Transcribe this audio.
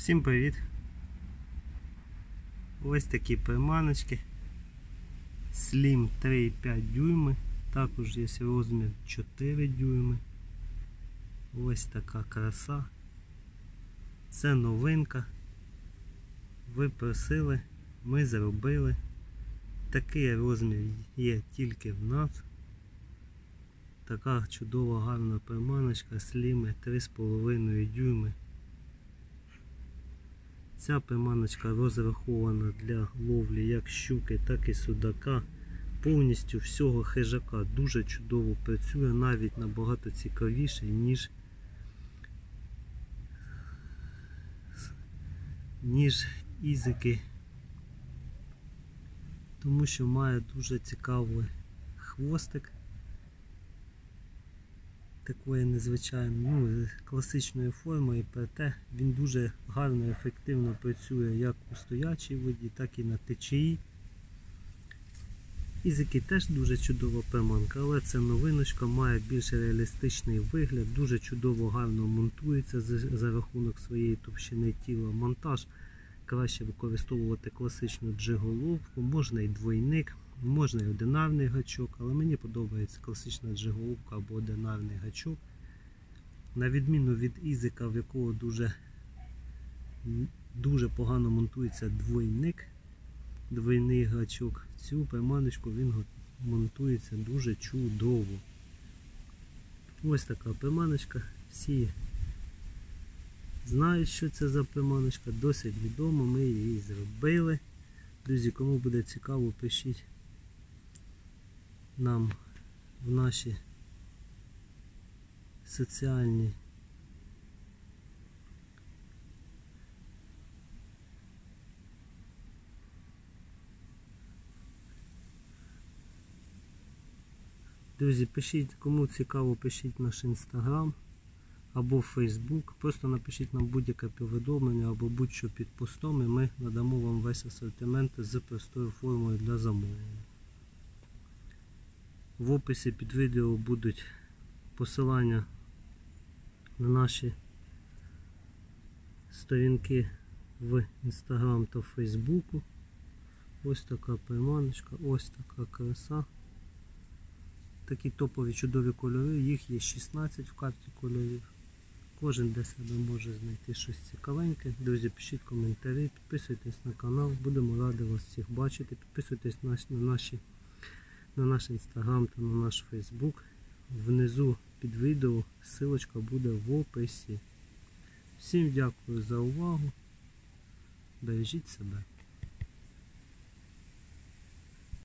Всім привіт! Ось такі приманочки Slim 3,5 дюйми, також є розмір 4 дюйми. Ось така краса. Це новинка. Ви просили, ми зробили. Такий розмір є тільки в нас. Така чудова гарна приманочка Slim 3,5 дюйми. Ця приманочка розрахована для ловлі як щуки, так і судака. Повністю всього хижака. Дуже чудово працює, навіть набагато цікавіше, ніж ізики. Тому що має дуже цікавий хвостик. Такої незвичайної, класичної форми, і проте він дуже гарно і ефективно працює як у стоячій воді, так і на течії. Ізики теж дуже чудова приманка, але це новиночка, має більш реалістичний вигляд, дуже чудово гарно монтується за рахунок своєї товщини тіла. Монтаж краще використовувати класичну джиголовку, можна і двойник. Можна і одинарний гачок, але мені подобається класична джиголовка або одинарний гачок. На відміну від ізика, в якого дуже погано монтується двойний гачок, цю приманочку він монтується дуже чудово. Ось така приманочка. Всі знають, що це за приманочка, досить відома, ми її зробили. Друзі, кому буде цікаво, пишіть нам в наші соціальні друзі, пишіть, кому цікаво, пишіть наш інстаграм або фейсбук, просто напишіть нам будь-яке повідомлення або будь-що під постом, і ми надамо вам весь асортимент з простою формою для замовлення. В описі під відео будуть посилання на наші сторінки в Instagram та Фейсбуку. Ось така приманочка, ось така краса. Такі топові чудові кольори, їх є 16 в карті кольорів. Кожен для себе може знайти щось цікавеньке. Друзі, пишіть коментарі, підписуйтесь на канал, будемо раді вас всіх бачити. Підписуйтесь на наш інстаграм та на наш фейсбук. Внизу під відео ссылочка буде в описі. Всім дякую за увагу. Бережіть себе.